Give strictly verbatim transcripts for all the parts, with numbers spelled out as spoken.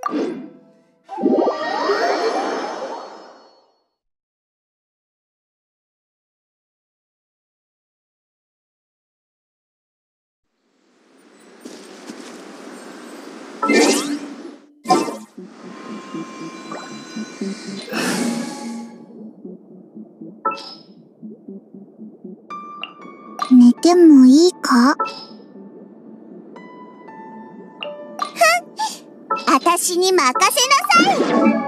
寝てもいいか？ふん、あたしに任せなさい。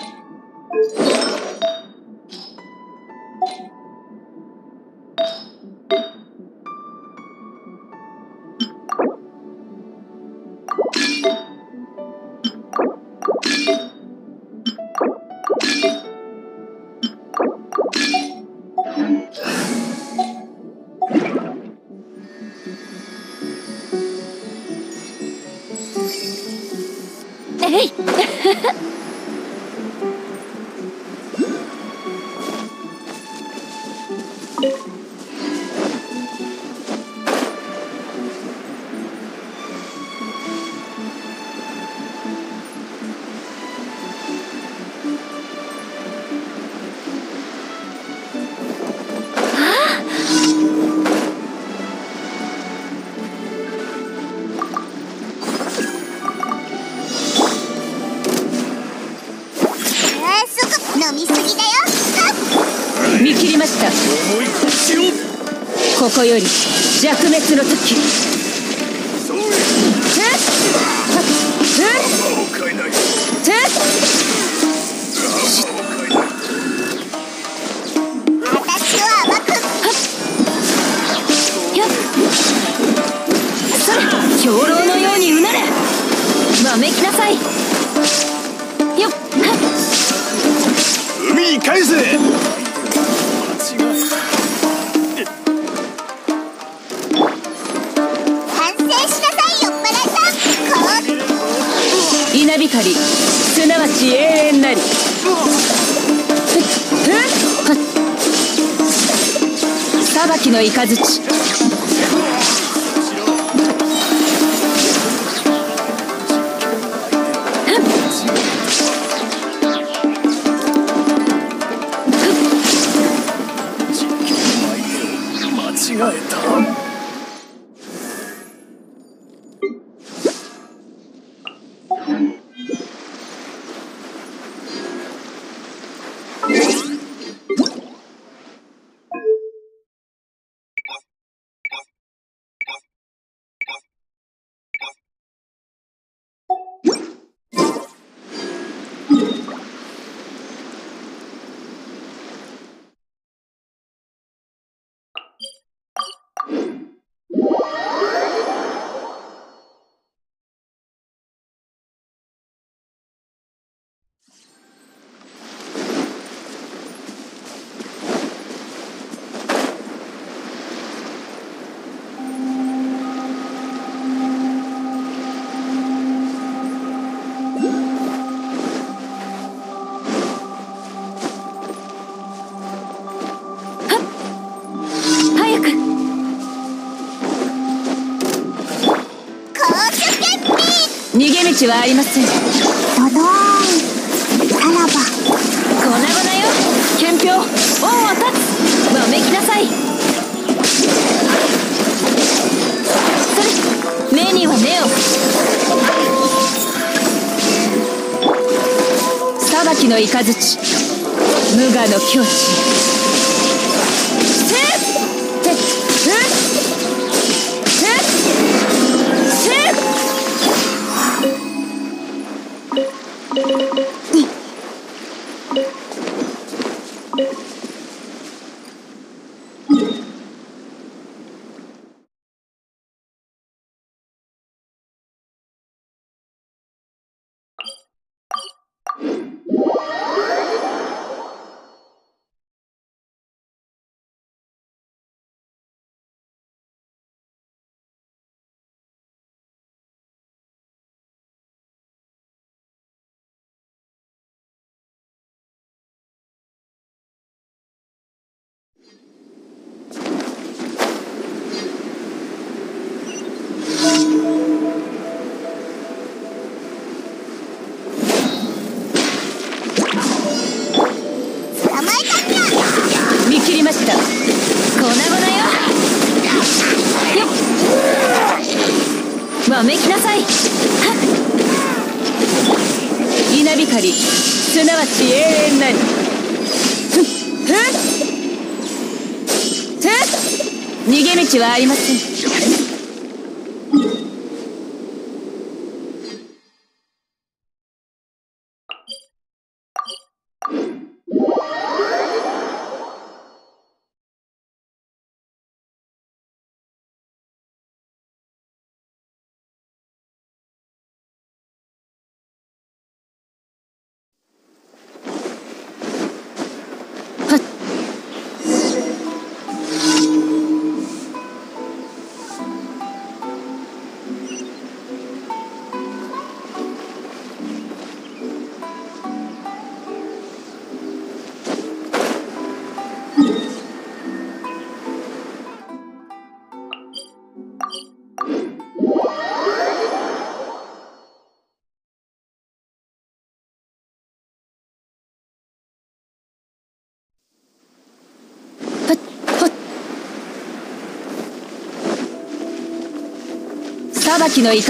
えい飲みすぎだよ。 見切りました。 思い越しを。 ここより弱滅の時。 それ。 えっ魔を変えない。 えっ魔を変えない。 私を甘く。 やっそれ兵糧のようにうなれ。わめきなさい。よっ海に返せ。 稲光すなわち永遠なり。裁きの雷。 間違えた。 逃げ道はありません。 ドドーン。さらば。 粉々よ。憲兵王は立つ。わめきなさい。それ目には目を。裁きの雷無我の境地。 稲光、すなわち永遠なり。ふっふっふっ、逃げ道はありません。裁きの雷。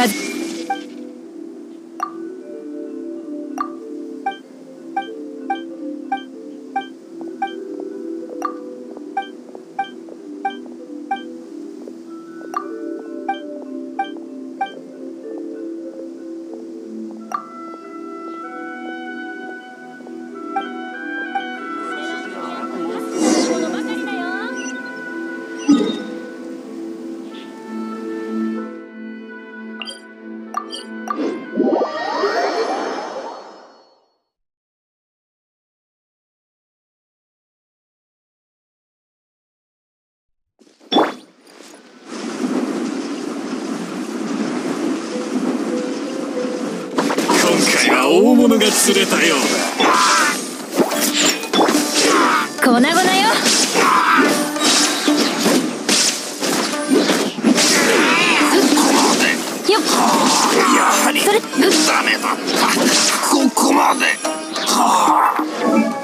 大物が釣れたようだ。 粉々よ。よっ、 やはりそれダメだった。ここまで。はあ。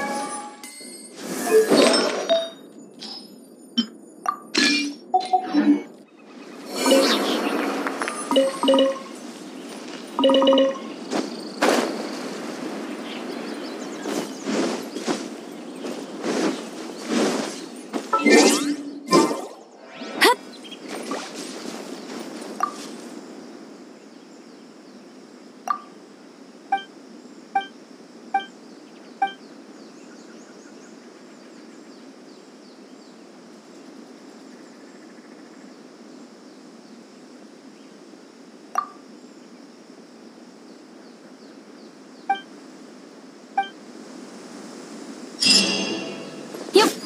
よっ、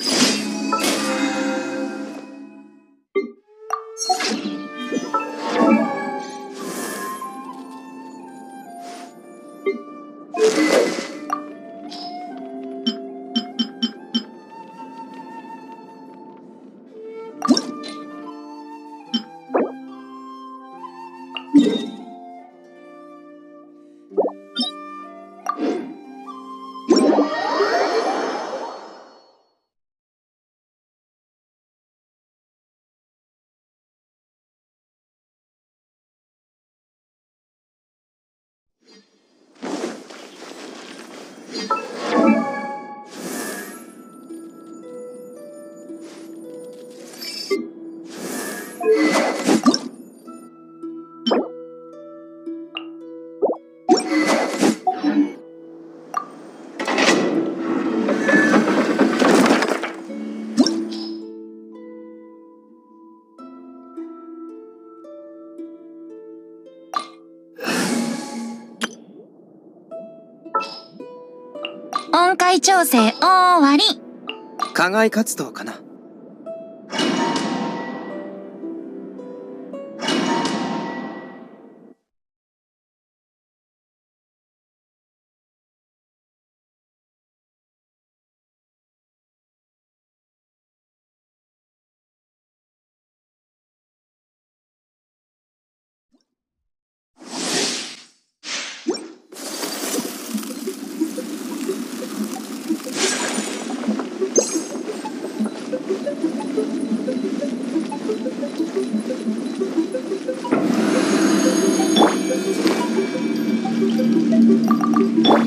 音階調整終わり。 課外活動かな。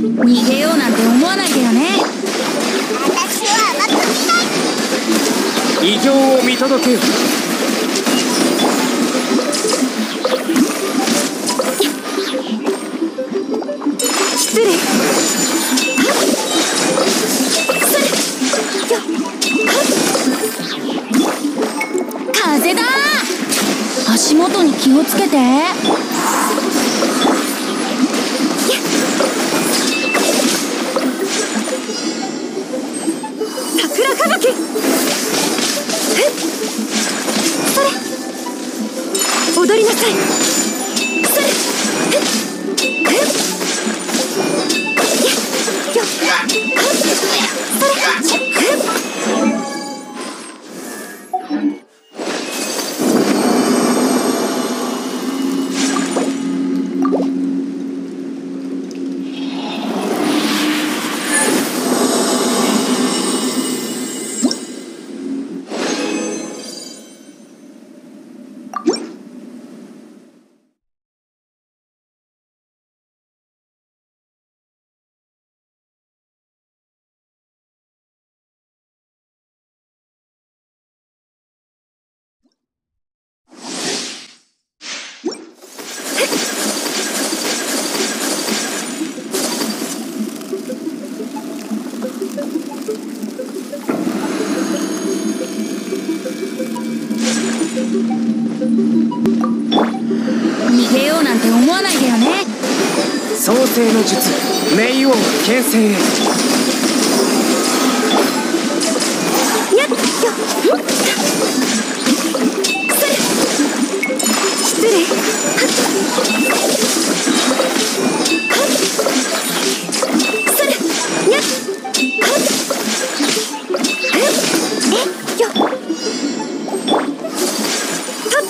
逃げようなんて思わないでよね。 私は甘く見ない。 異形を見届けよ。 失礼。風だ。足元に気をつけて。桜吹雪。それ。踊りなさい。それ。逃げようなんて思わないでよね。 創世の術、冥王牽制へ。 やっよっそれ失礼。それやっえよっ取った。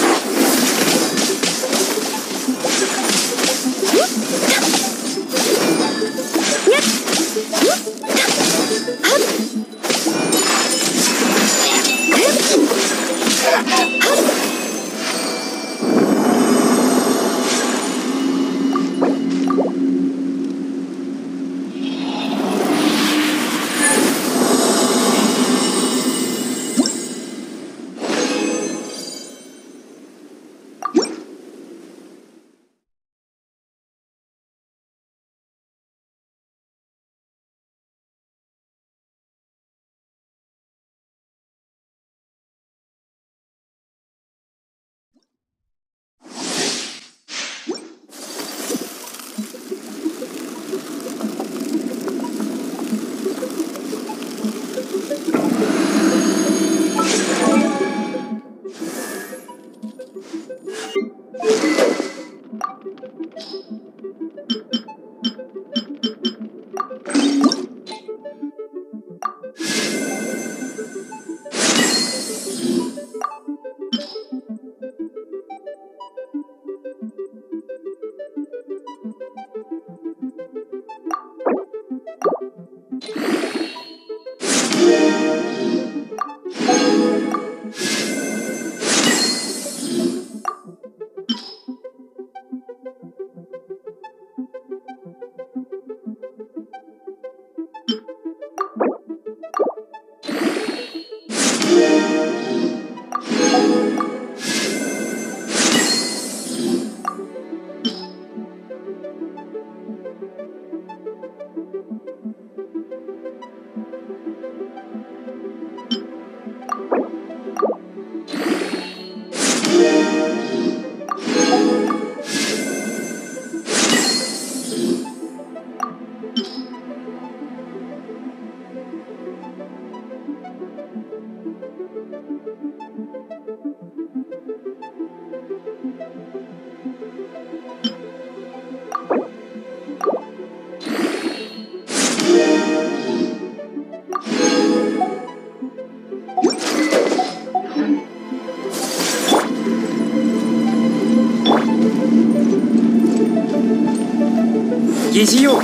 疑似ようか。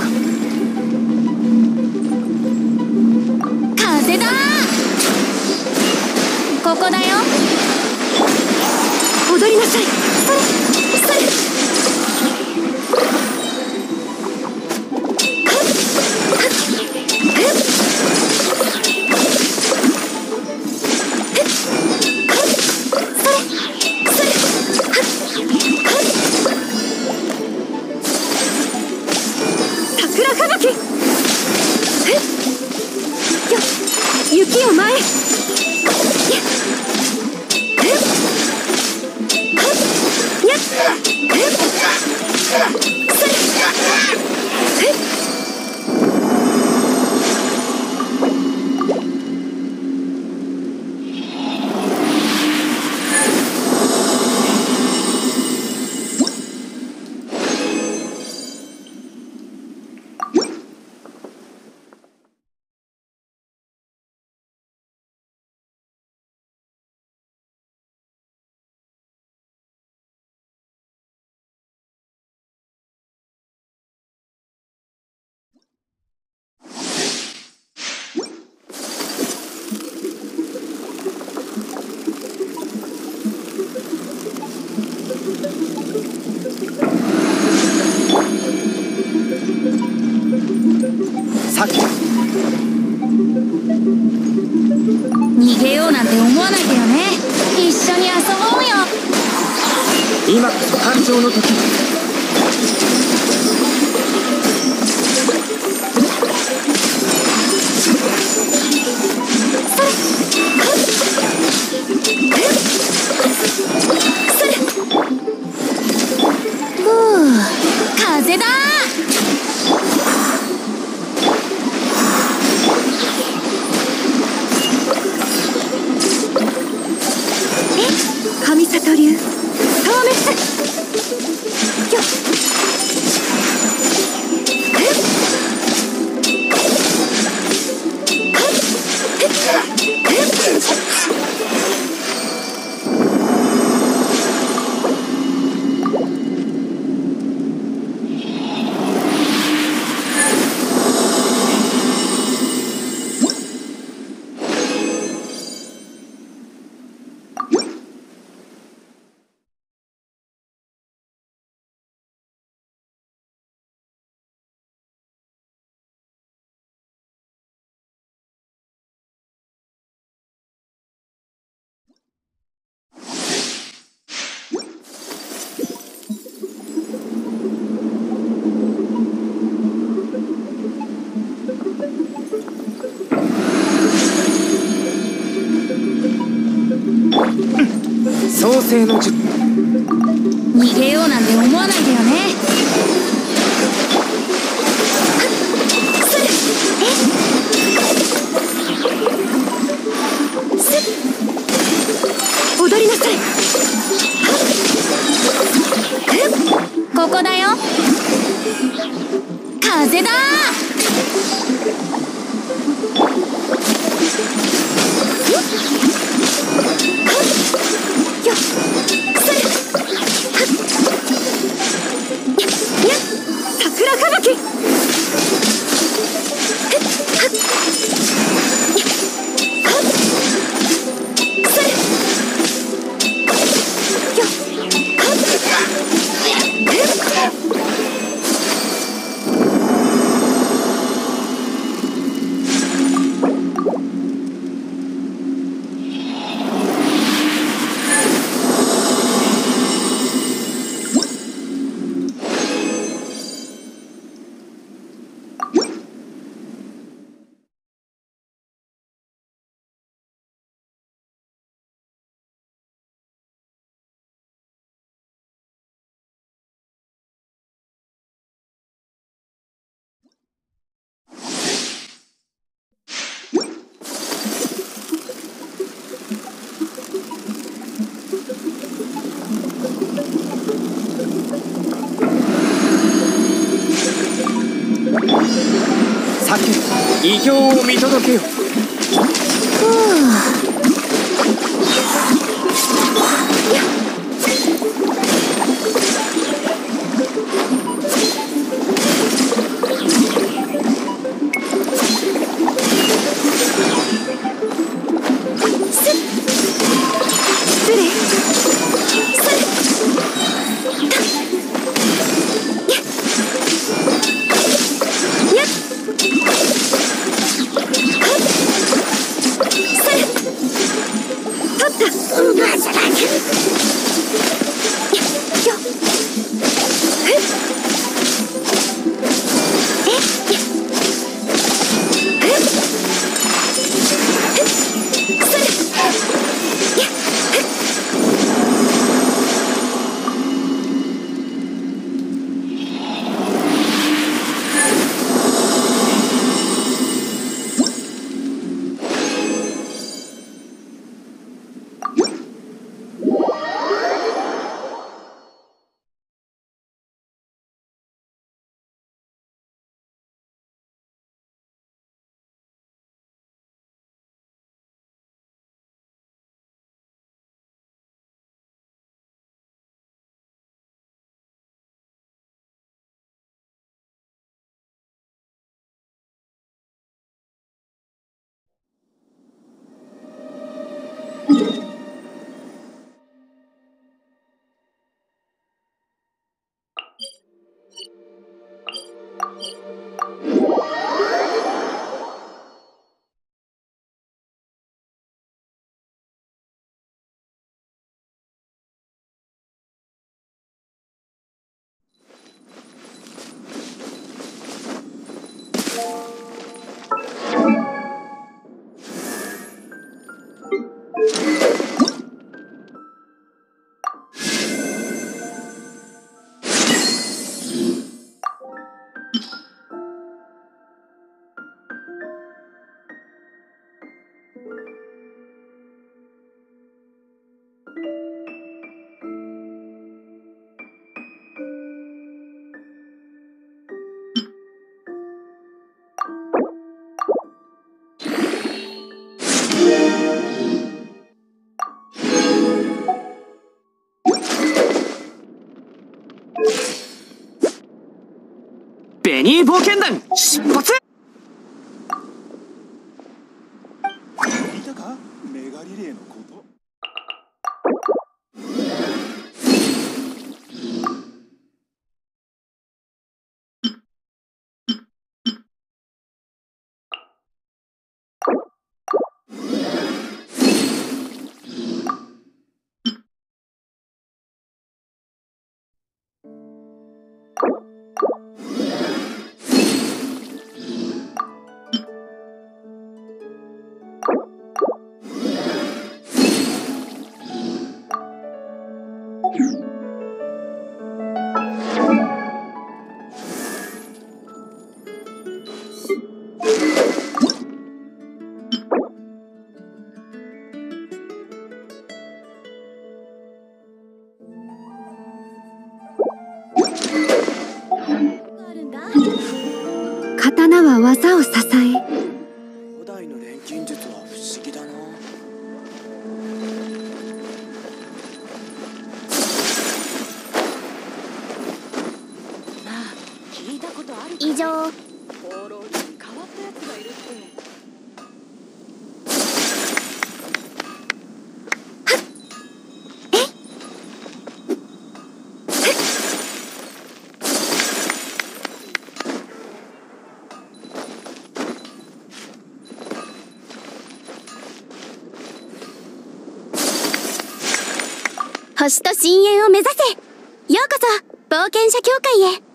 風だ。ここだよ。踊りなさい。それそれ桜吹雪。えっよ雪を前へ。えっはっやっえっそれえっ逃げようなんて思わないでよね。一緒に遊ぼうよ。 今こそ誕生の時。 ふう、風だ。神里流透滅よっえっはっえっえっ創世の術。 逃げようなんて思わないでよね。それえすっ踊りなさい。えここだよ。風だ。よっそれはっやっ桜吹雪。へっはっやっはっそれよっはっえっ異形を見届けよ。 はっベニー冒険団出発。 聞いたか、メガリレーのこと。 刀は技を支え。 古代の錬金術は不思議だな。 なあ、聞いたことあるかい？ 以上。 放浪記に変わったやつがいるって。 星と深淵を目指せ。ようこそ冒険者協会へ。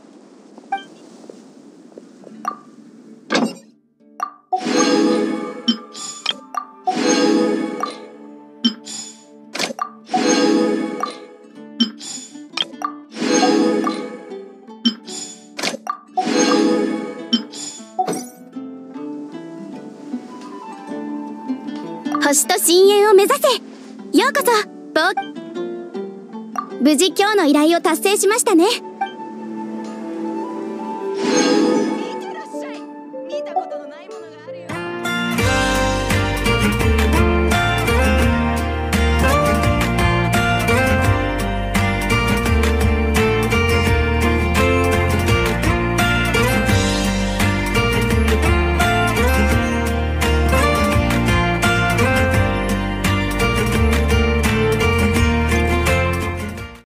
星と深淵を目指せ。ようこそ冒無事今日の依頼を達成しましたね。